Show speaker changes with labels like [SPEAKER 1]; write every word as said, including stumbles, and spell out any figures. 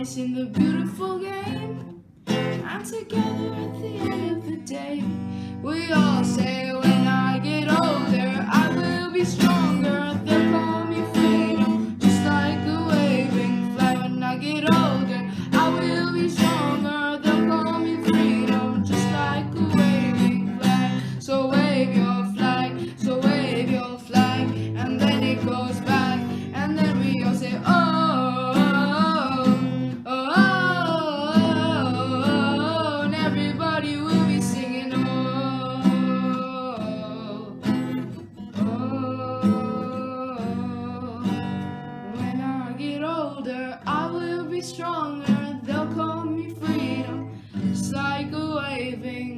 [SPEAKER 1] dice in the beautiful game, and together at the end of the day, we all say, when I get older, I will be stronger. They'll call me freedom, just like a waving flag. When I get older, I will be stronger. They'll call me freedom, just like a waving flag. So wave your flag, so wave your flag, and then it goes back, and then we all say, oh. Stronger, they'll call me freedom, just like a waving